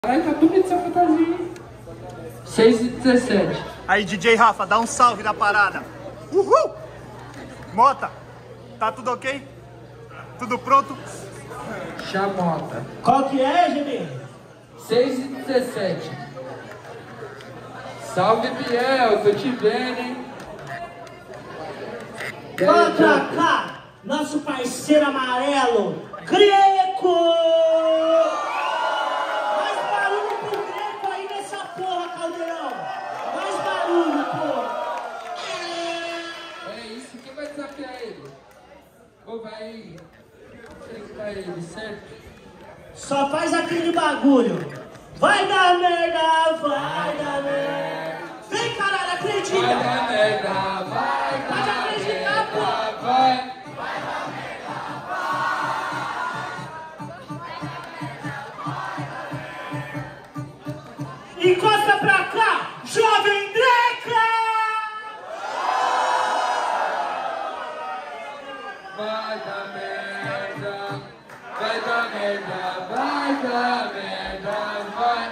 Caralho, tá bonito essa fantasia. 6h17. Aí, DJ Rafa, dá um salve na parada. Uhul! Mota, tá tudo ok? Tudo pronto? Chamota. Qual que é, GB? 6h17. Salve, Biel, tô te vendo, hein? Vamos pra cá, nosso parceiro amarelo, Greco! Mais barulho pro Greco aí nessa porra, Caldeirão! Mais barulho, porra! É isso, quem vai desafiar ele? Ou vai enfrentar ele, certo? Só faz aquele bagulho. Vai dar merda, vai dar merda. Vem, caralho, acredita! Vai dar merda, vai dar Pode acreditar, pô! vai. Encosta pra cá, jovem Dreca! Vai dar merda, vai dar merda, vai dar merda, vai.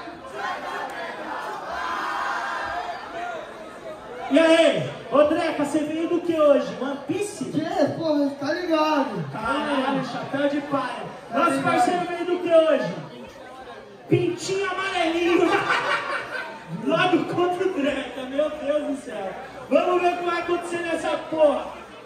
E aí, ô Dreca, você veio do que hoje? One Piece? Que, porra, tá ligado? Caralho, chapéu de palha. Nosso parceiro veio do que hoje? Pintinho amarelinho. Logo contra o Dreca, meu Deus do céu. Vamos ver o que vai acontecer nessa porra.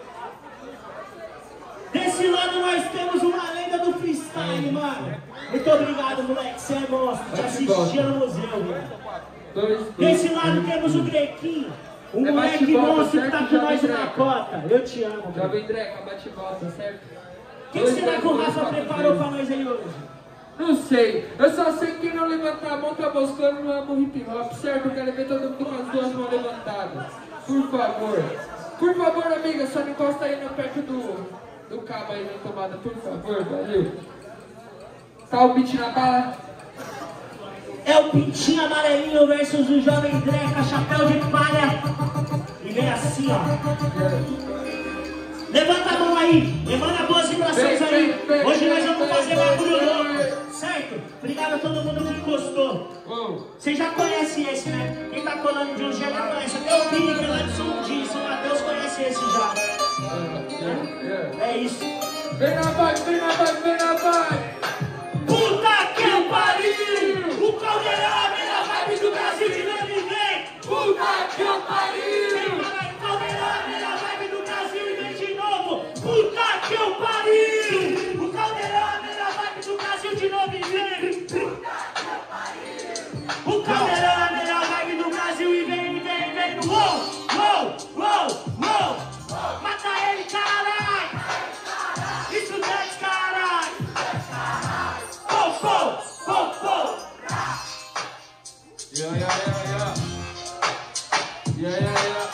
Desse lado nós temos uma lenda do freestyle, mano. Muito obrigado, moleque, você é monstro. Te assistia no museu, velho. Desse lado temos o Grequinho. Um moleque monstro que tá com nós na cota. Eu te amo, velho. Jovem Dreca, bate e volta, certo? O que será que o Rafa preparou pra nós aí hoje? Não sei, eu só sei que quem não levantar a mão tá buscando no amo hip hop, certo? Eu quero ver todo mundo com as duas mãos levantadas. Por favor. Por favor, amiga, só não encosta aí no perto do cabo aí na tomada, por favor, valeu. Tá o beat na bala? É o Pintinho Amarelinho versus o Jovem Dreca, chapéu de palha. E vem assim, ó. Levanta a mão aí, levanta boas vibrações aí. Hoje nós vamos fazer bagulho louco, certo? Obrigado a todo mundo que encostou. Vocês já conhecem esse, né? Quem tá colando de um dia já conhece. Até o Vini, que é lá de São Disso, o Matheus conhece esse já. É isso. Vem na vibe, vem na vibe, vem na vibe. Puta que eu pariu! O Caldeirão é a melhor vibe do Brasil de novo e vem! Puta que eu pariu! O Caldeirão é a melhor vibe do Brasil e vem de novo! Puta que eu pariu! O Caldeirão é a melhor vibe do Brasil de novo e vem! Puta que eu pariu! O Caldeirão é a melhor vibe do Brasil e vem, vem, vem! Uou! Uou! Uou! Uou! Mata ele, caralho! Estudante, caralho! Pou, pou! Pou, pou! Yeah, yeah, yeah, yeah. Yeah, yeah, yeah.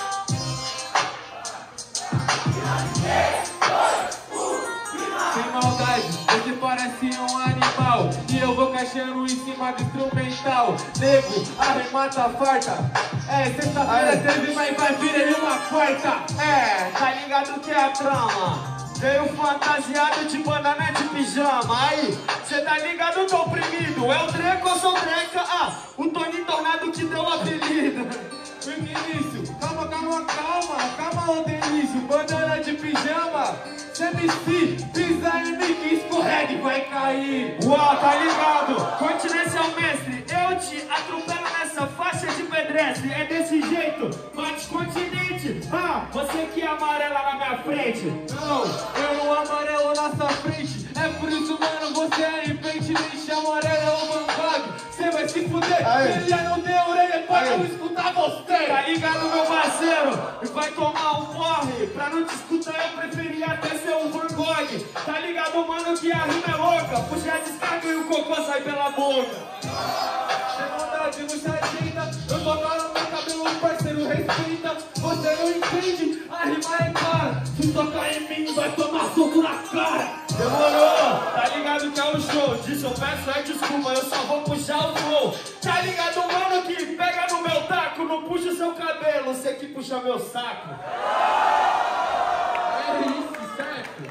Sem maldade, você parece um animal. E eu vou caixando em cima do instrumental. Nego, arremata farta. É, sexta-feira teve, mas vai vir ele uma quarta. É, tá ligado que é a trama? Veio fantasiado de banana de pijama. Aí, cê tá ligado que é oprimido. É o Dreco ou sou Dreca? Ah, o Tony Tornado que deu o apelido. Vinícius, calma, calma, calma. Calma, ô Delício. Banana de pijama. CMC, pisa em mim que escorrega e vai cair. Uau, tá ligado? Continência é o mestre. Eu te atropelo nessa faixa de pedestre. É desse jeito, bate continente. Ah, você que é amarela na minha frente. Não, eu não amarelo na sua frente. É por isso, mano, você é em frente. Me chama amarelo, é o Van Gogh. Cê vai se fuder. Ele já não tem orelha pra não escutar você. Tá ligado, meu parceiro? E vai tomar um porre. Pra não te escutar, eu preferia até ser um Van Gogh. Tá ligado, mano, que a rima é louca. Puxa a descarga e o cocô sai pela boca. Sem maldade, não se ajeita. Eu tô no meu cabelo, parceiro, respeita. Você não entende, a rima é clara. Se tocar em mim, vai tomar soco na cara. Demorou, tá ligado que é o show. Disso eu peço é desculpa, eu só vou puxar o flow. Tá ligado, mano, que pega no meu taco. Não puxa o seu cabelo, você que puxa meu saco. É isso, certo?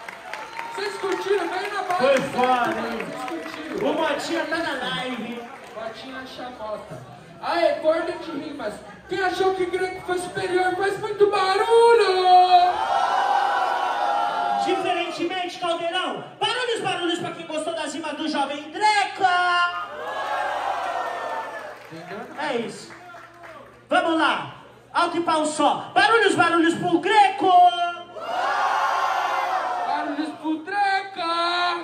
Vocês curtiram? Vem na base. Foi foda, hein? Vocês curtiram? O Motinha tá na live. marcha mota. Aê, ordem de rimas. Quem achou que Greco foi superior faz muito barulho! Diferentemente, Caldeirão, barulhos pra quem gostou das rimas do Jovem Dreca! É isso. Vamos lá. Alto e pau só. Barulhos pro Greco! Barulhos pro Dreca!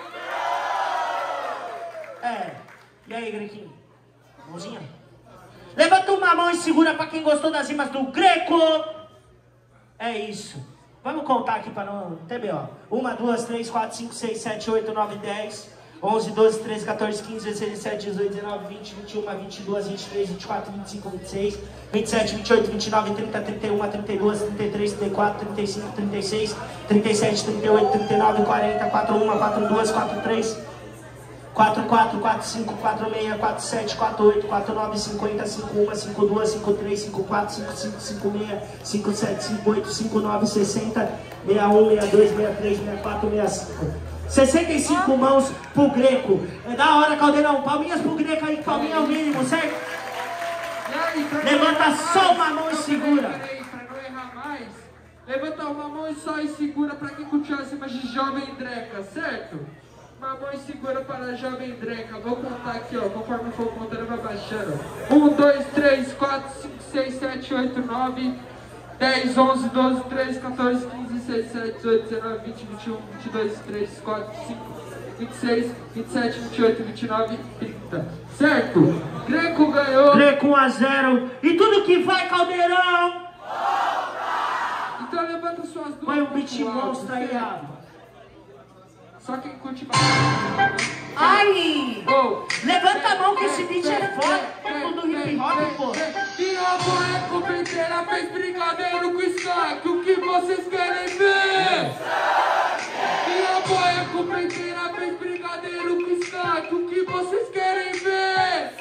É. E aí, Grequinho? Mãozinha? Levanta uma mão e segura pra quem gostou das rimas do Greco! É isso. Vamos contar aqui pra não ter B.O. 1, 2, 3, 4, 5, 6, 7, 8, 9, 10, 11, 12, 13, 14, 15, 16, 17, 18, 19, 20, 21, 22, 23, 24, 25, 26, 27, 28, 29, 30, 31, 32, 33, 34, 35, 36, 37, 38, 39, 40, 41, 42, 43... 44, 45, 46, 47, 48, 49, 50, 51, 52, 53, 54, 55, 56, 57, 58, 59, 60, 61, 62, 63, 64, 65. 65 mãos pro Greco. É da hora, Caldeirão. Palminhas pro Greco aí, palminha é o mínimo, certo? Levanta só uma mão e segura. Peraí, pra não errar mais. Levanta uma mão e só e segura pra quem curtiu as rimas de Jovem Dreca, certo? Uma mão e segura para a Jovem Dreca. Vou contar aqui, ó. Conforme for contando, vai baixando. 1, 2, 3, 4, 5, 6, 7, 8, 9, 10, 11, 12, 13, 14, 15, 16, 17, 18, 19, 20, 21, 22, 23, 24, 25, 26, 27, 28, 29, 30. Certo? Greco ganhou. Greco 1 a 0. E tudo que vai, Caldeirão. Então levanta suas duas. Põe um beat monstro aí, Rafa. Só quem curte mais. Ai! Go. Levanta a mão que esse beat é foda. É tudo hip hop, pô. E a boneco penteira fez brigadeiro com Skank. O que vocês querem ver? E a boneco penteira fez brigadeiro com Skank. O que vocês querem ver?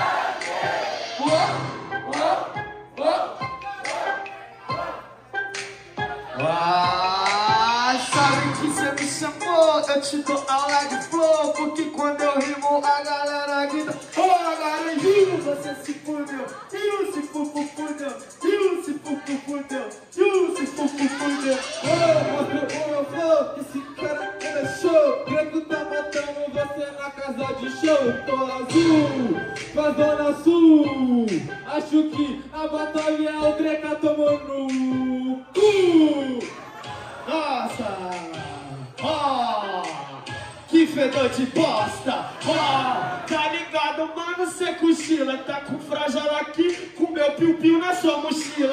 Sabe que cê me chamou, eu te dou aula de flow, porque quando eu rimo a galera grita: ô laranjinho, você se fudeu, e o se fudeu, e o se fudeu, e o se fudeu. Ô, mostra o meu flow, que esse cara é show. Greco tá matando você na casa de show. Tô azul, pra zona sul. Acho que a batalha o Dreca tomou no cu. Nossa! Que fedor de bosta! Tá ligado, mano? Cê cochila, tá com frajal aqui, com meu piu-piu na sua mochila.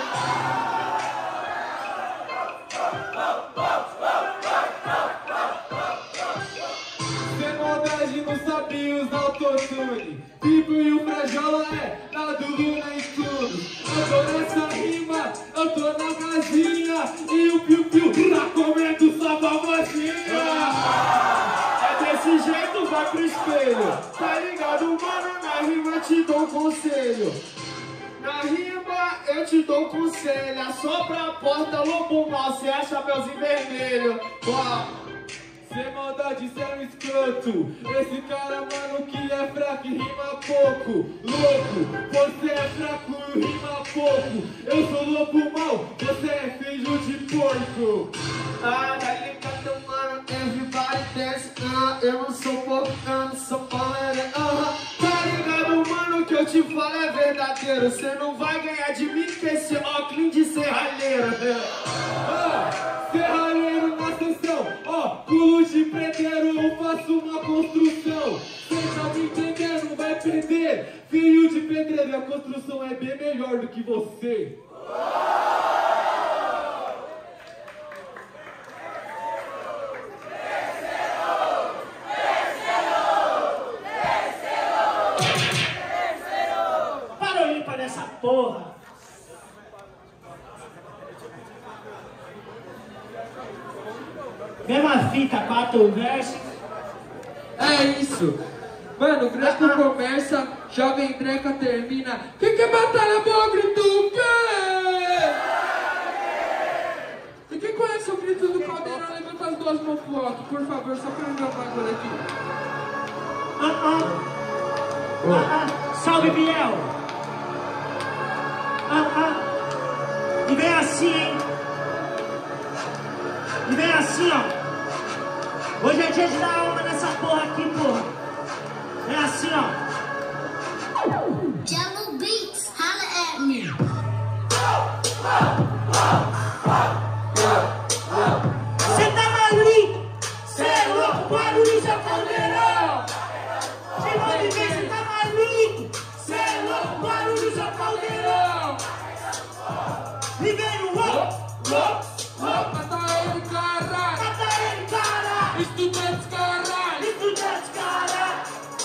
Sem maldade, não sabia usar autotune. Pipo e o frajola é na Dudu na estudo. Eu tô nessa rima, eu tô na casinha, e o piu-piu tá comendo sua famosinha. É desse jeito, vai pro espelho. Tá ligado, mano? Na rima eu te dou um conselho. Na rima eu te dou um conselho. Assopra a porta, lobo mal, cê acha melzinho vermelho. Sem maldade, cê é um escroto. Esse cara, mano, que é fraco e rima pouco. Louco, você é fraco e rima pouco. Eu sou lobo mal, você é filho de porco. Tá ligado, mano, everybody dance. Eu não sou porco, eu não sou palera. Tá ligado, mano, que eu te falo é verdadeiro. Cê não vai ganhar de mim com esse óculos de serralheiro. Serralheiro na sessão, pulo de preteiro, eu faço uma construção. Cê tá me entendendo, vai perder. Filho de pedreiro, a construção é bem melhor do que você. Para o ímpar dessa porra. Mesma fita, 4 versos. É isso. Mano, o Greco começa, Jovem Dreca termina. Quem quer batalha boa, grita o quê? E quem conhece o grito do Caldeirão, levanta as duas mãos pro alto, por favor, só pra eu ver o bagulho aqui. Salve, Biel. E vem assim, hein? E vem assim, ó. Hoje é dia de dar alma nessa porra aqui, porra. É assim, ó. Jello Beats, holla at me. Cê tá maluco? Cê é louco, Guarulhos é caldeirão. De novo vem, cê tá maluco? Cê é louco, Guarulhos é caldeirão. E vem no Mata ele, caralho! Mata ele, cara! Estudantes, caralho! Estudantes, cara!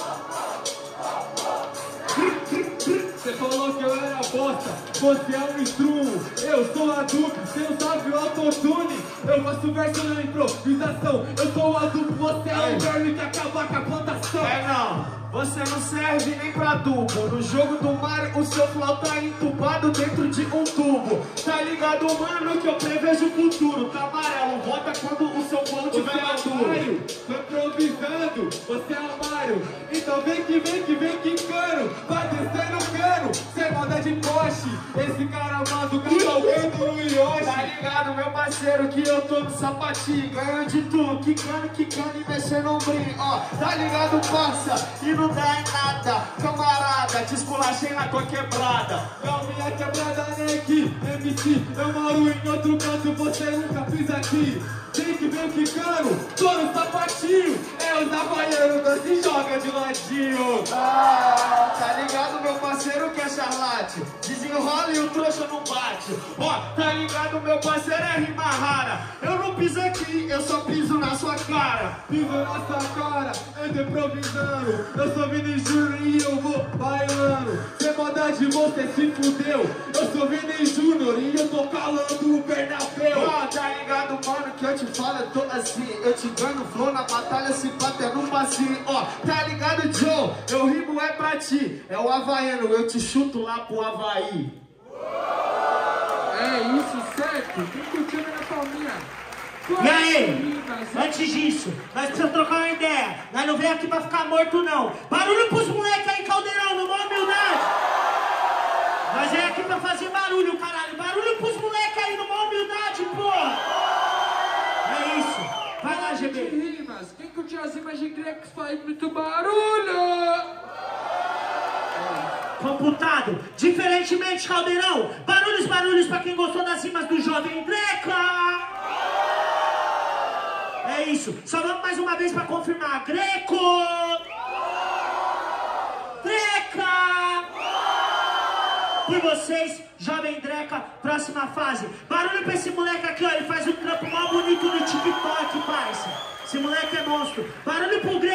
Você falou que eu era bosta, você é um instrumo. Eu sou adulto, você não sabe o autotune. Eu faço verso na improvisação. Eu sou o adulto, você é o verme que acaba com a plantação. É não. Você não serve nem pra adubo. No jogo do Mario, o seu flow tá entubado dentro de um tubo. Tá ligado, mano, que eu prevejo o futuro. Tá amarelo, volta quando o seu flow tiver maduro. Tô improvisando, você é o Mario. Então vem que cano. Vai descer no cano, cê manda de poste. Esse cara amado cavalgando no Yoshi. Tá ligado, meu parceiro, que eu tô no sapatinho. Ganho de tudo, quicando e mexendo no ombrinho. Ó, tá ligado, parça? E não dá em nada, camarada, te esculachei na tua quebrada. Não, minha quebrada nem aqui, MC, eu moro em outro canto, você nunca pisa aqui. Tem que ver quicando, tô no sapatinho, é os havaianos, não se joga de ladinho. Ah, tá ligado, meu parceiro, que é charlate, desenrola e o trouxa não bate. Ó, tá ligado, meu parceiro, é rima rara. Eu não piso aqui, eu só piso na sua cara. Piso na sua cara, eu tô improvisando. Eu sou Vini Júnior e eu vou bailando. Sem maldade você se fudeu. Eu sou Vini Júnior e eu tô calando o Bernabéu. Ó, tá ligado, mano, que eu te falo, eu tô assim. Eu te ganho flow na batalha, se bater no passinho. Ó, tá ligado, Joe? Eu rimo é pra ti. É o havaiano, eu te chuto lá pro Havaí. É isso, certo? Quem curtiu na palminha? E aí, antes disso, nós precisamos trocar uma ideia. Nós não vem aqui pra ficar morto, não. Barulho pros moleques aí, Caldeirão, numa humildade. Nós é aqui pra fazer barulho, caralho. Barulho pros moleques aí, numa humildade, porra. É isso. Vai lá, GB. Rimas. Quem curtiu as rimas de Grex faz muito barulho? Computado. Diferentemente, Caldeirão. Barulhos pra quem gostou das rimas do Jovem Dreca. É isso. Só vamos mais uma vez pra confirmar. Greco. Dreca. Por vocês, Jovem Dreca, próxima fase. Barulho pra esse moleque aqui, ó. Ele faz um trampo mal bonito no TikTok, parça. Esse moleque é monstro. Barulho pro Greco.